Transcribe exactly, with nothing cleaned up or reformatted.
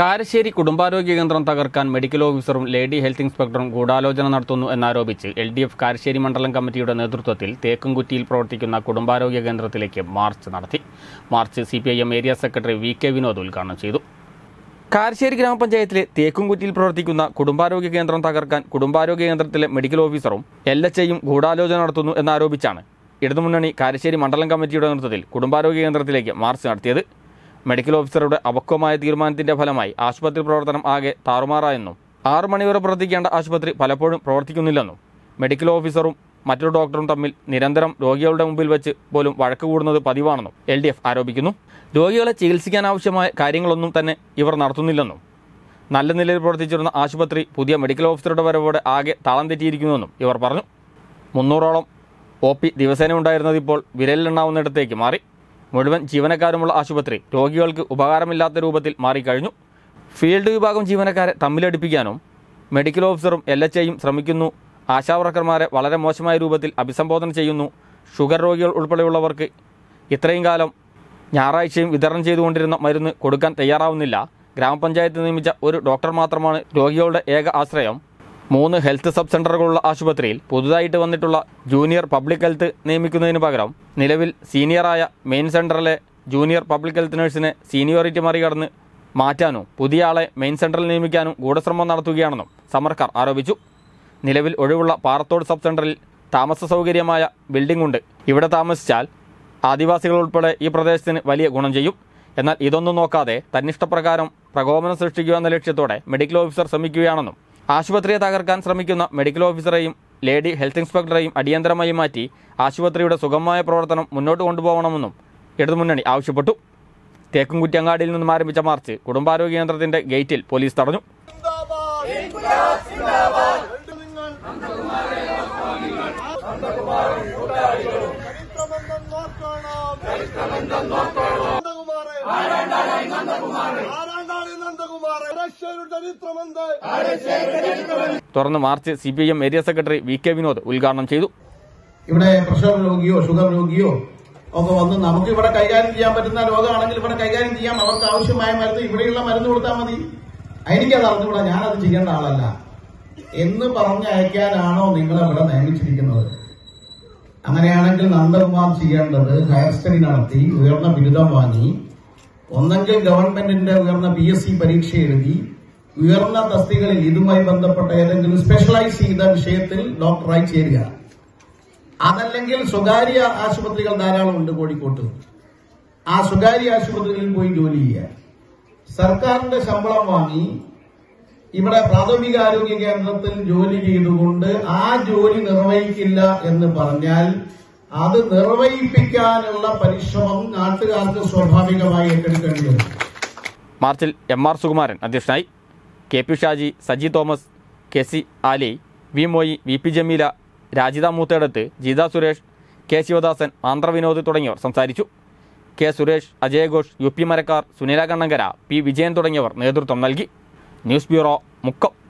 കാരശ്ശേരി കുടുംബാരോഗ്യ കേന്ദ്രം തകർക്കാൻ മെഡിക്കൽ ഓഫീസറും ലേഡി ഹെൽത്ത് ഇൻസ്പെക്ടറും ഗൂഢാലോചന നടത്തുന്നു എന്നാരോപിച്ച് എൽ ഡി എഫ് കാരശ്ശേരി മണ്ഡലം കമ്മിറ്റിയുടെ നേതൃത്വത്തിൽ തേക്കുംകുറ്റിയിൽ പ്രവർത്തിക്കുന്ന കുടുംബാരോഗ്യ കേന്ദ്രത്തിലേക്ക് മാർച്ച് നടത്തി. March C P I M area secretary V K Vinod ഉദ്ഘാടനം ചെയ്തു. കാരശ്ശേരി ഗ്രാമപഞ്ചായത്തിലെ തേക്കുംകുറ്റിയിൽ പ്രവർത്തിക്കുന്ന കുടുംബാരോഗ്യ കേന്ദ്രം തകർക്കാൻ കുടുംബാരോഗ്യ കേന്ദ്രത്തിലെ മെഡിക്കൽ ഓഫീസറും എൽ എച്ച് ഐയും ഗൂഢാലോചന നടത്തുന്നു എന്നാരോപിച്ചാണ് ഇടതുമുന്നണി കാരശ്ശേരി മണ്ഡലം കമ്മിറ്റിയുടെ നേതൃത്വത്തിൽ കുടുംബാരോഗ്യ കേന്ദ്രത്തിലേക്ക് മാർച്ച് നടത്തിയത്. മെഡിക്കൽ ഓഫീസറുടെ അപക്വമായ തീരുമാനത്തിന്റെ ഫലമായി ആശുപത്രി പ്രവർത്തനം ആകെ താറുമാറായെന്നും ആറു മണിവരെ പ്രവർത്തിക്കേണ്ട ആശുപത്രി പലപ്പോഴും പ്രവർത്തിക്കുന്നില്ലെന്നും മെഡിക്കൽ ഓഫീസറും മറ്റൊരു ഡോക്ടറും തമ്മിൽ നിരന്തരം രോഗികളുടെ മുമ്പിൽ വെച്ച് പോലും വഴക്ക് കൂടുന്നത് പതിവാണെന്നും എൽ ഡി എഫ് ആരോപിക്കുന്നു. രോഗികളെ ചികിത്സിക്കാനാവശ്യമായ കാര്യങ്ങളൊന്നും തന്നെ ഇവർ നടത്തുന്നില്ലെന്നും നല്ല നിലയിൽ പ്രവർത്തിച്ചിരുന്ന ആശുപത്രി പുതിയ മെഡിക്കൽ ഓഫീസറുടെ വരവോടെ ആകെ താളം തെറ്റിയിരിക്കുന്നുവെന്നും ഇവർ പറഞ്ഞു. മുന്നൂറോളം ഒ പി ദിവസേന ഉണ്ടായിരുന്നത് ഇപ്പോൾ വിരലിലെണ്ണാവുന്നിടത്തേക്ക് മാറി. മുഴുവൻ ജീവനക്കാരുമുള്ള ആശുപത്രി രോഗികൾക്ക് ഉപകാരമില്ലാത്ത രൂപത്തിൽ മാറിക്കഴിഞ്ഞു. ഫീൽഡ് വിഭാഗം ജീവനക്കാരെ തമ്മിലടിപ്പിക്കാനും മെഡിക്കൽ ഓഫീസറും എൽ എച്ച് ഐയും ശ്രമിക്കുന്നു. ആശാവർക്കർമാരെ വളരെ മോശമായ രൂപത്തിൽ അഭിസംബോധന ചെയ്യുന്നു. ഷുഗർ രോഗികൾ ഉൾപ്പെടെയുള്ളവർക്ക് ഇത്രയും കാലം ഞായറാഴ്ചയും വിതരണം ചെയ്തുകൊണ്ടിരുന്ന മരുന്ന് കൊടുക്കാൻ തയ്യാറാവുന്നില്ല. ഗ്രാമപഞ്ചായത്ത് നിയമിച്ച ഒരു ഡോക്ടർ മാത്രമാണ് രോഗികളുടെ ഏക ആശ്രയം. മൂന്ന് ഹെൽത്ത് സബ് സെൻ്ററുകളുള്ള ആശുപത്രിയിൽ പുതുതായിട്ട് വന്നിട്ടുള്ള ജൂനിയർ പബ്ലിക് ഹെൽത്ത് നിയമിക്കുന്നതിന് പകരം നിലവിൽ സീനിയറായ മെയിൻ സെൻ്ററിലെ ജൂനിയർ പബ്ലിക് ഹെൽത്ത് നഴ്സിനെ സീനിയോറിറ്റി മറികടന്ന് മാറ്റാനും പുതിയ ആളെ മെയിൻ സെൻ്ററിൽ നിയമിക്കാനും ഗൂഢശ്രമം നടത്തുകയാണെന്നും സമരക്കാർ ആരോപിച്ചു. നിലവിൽ ഒഴിവുള്ള പാറത്തോട് സബ് സെൻ്ററിൽ താമസ സൗകര്യമായ ബിൽഡിംഗ് ഉണ്ട്. ഇവിടെ താമസിച്ചാൽ ആദിവാസികൾ ഉൾപ്പെടെ ഈ പ്രദേശത്തിന് വലിയ ഗുണം ചെയ്യും. എന്നാൽ ഇതൊന്നും നോക്കാതെ തന്നിഷ്ടപ്രകാരം പ്രകോപനം സൃഷ്ടിക്കുക എന്ന ലക്ഷ്യത്തോടെ മെഡിക്കൽ ഓഫീസർ ശ്രമിക്കുകയാണെന്നും ആശുപത്രിയെ തകർക്കാൻ ശ്രമിക്കുന്ന മെഡിക്കൽ ഓഫീസറെയും ലേഡി ഹെൽത്ത് ഇൻസ്പെക്ടറെയും അടിയന്തരമായി മാറ്റി ആശുപത്രിയുടെ സുഗമമായ പ്രവർത്തനം മുന്നോട്ട് കൊണ്ടുപോകണമെന്നും ഇടതുമുന്നണി ആവശ്യപ്പെട്ടു. തേക്കുംകുറ്റി അങ്ങാടിയിൽ നിന്നും ആരംഭിച്ച മാർച്ച് കുടുംബാരോഗ്യ കേന്ദ്രത്തിന്റെ ഗേറ്റിൽ പോലീസ് തടഞ്ഞു. തുടർന്ന് march C P I M area secretary V K Vinod ഉദ്ഘാടനം ചെയ്തു. ഇവിടെ പ്രഷർ രോഗിയോ ഷുഗർ രോഗിയോ ഒക്കെ വന്ന് നമുക്ക് ഇവിടെ കൈകാര്യം ചെയ്യാൻ പറ്റുന്ന രോഗമാണെങ്കിൽ ഇവിടെ കൈകാര്യം ചെയ്യാം. അവർക്ക് ആവശ്യമായ മരുന്ന് ഇവിടെയുള്ള മരുന്ന് കൊടുത്താൽ മതി. എനിക്കത് അറിഞ്ഞുകൂടാ, ഞാനത് ചെയ്യേണ്ട ആളല്ല എന്ന് പറഞ്ഞയക്കാനാണോ നിങ്ങളെ ഇവിടെ നിയമിച്ചിരിക്കുന്നത്? അങ്ങനെയാണെങ്കിൽ നന്ദകുമാർ ചെയ്യേണ്ടത് ഹയർ സ്റ്റഡി നടത്തി ഉയർന്ന ബിരുദം വാങ്ങി ഒന്നെങ്കിൽ ഗവൺമെന്റിന്റെ ഉയർന്ന പി എസ് സി പരീക്ഷ എഴുതി ഉയർന്ന തസ്തികളിൽ ഇതുമായി ബന്ധപ്പെട്ട ഏതെങ്കിലും സ്പെഷ്യലൈസ് ചെയ്ത വിഷയത്തിൽ ഡോക്ടറായി ചേരുക. അതല്ലെങ്കിൽ സ്വകാര്യ ആശുപത്രികൾ ധാരാളം ഉണ്ട് കോഴിക്കോട്ട്. ആ സ്വകാര്യ ആശുപത്രികളിൽ പോയി ജോലി ചെയ്യുക. സർക്കാരിന്റെ ശമ്പളം വാങ്ങി ഇവിടെ പ്രാഥമിക ആരോഗ്യ കേന്ദ്രത്തിൽ ജോലി ചെയ്തുകൊണ്ട് ആ ജോലി നിർവഹിക്കില്ല എന്ന് പറഞ്ഞാൽ അത് നിർവഹിപ്പിക്കാനുള്ള പരിശ്രമം നാട്ടുകാർക്ക് സ്വാഭാവികമായി ഏറ്റെടുക്കേണ്ടി വരും. മാർച്ചിൽ എം ആർ സുകുമാരൻ അധ്യക്ഷനായി. K P Shaji, Saji Thomas, K C Ali, V Moyi, V P Jameela, Rajitha Moothedath, Jeetha Suresh, K Sivadasan, Andhra Vinod തുടങ്ങിയവർ സംസാരിച്ചു. കെ സുരേഷ്, അജയഘോഷ്, U P Marakkar, Sunila Kannankara, P Vijayan തുടങ്ങിയവർ നേതൃത്വം നൽകി. News bureau, Mukkam.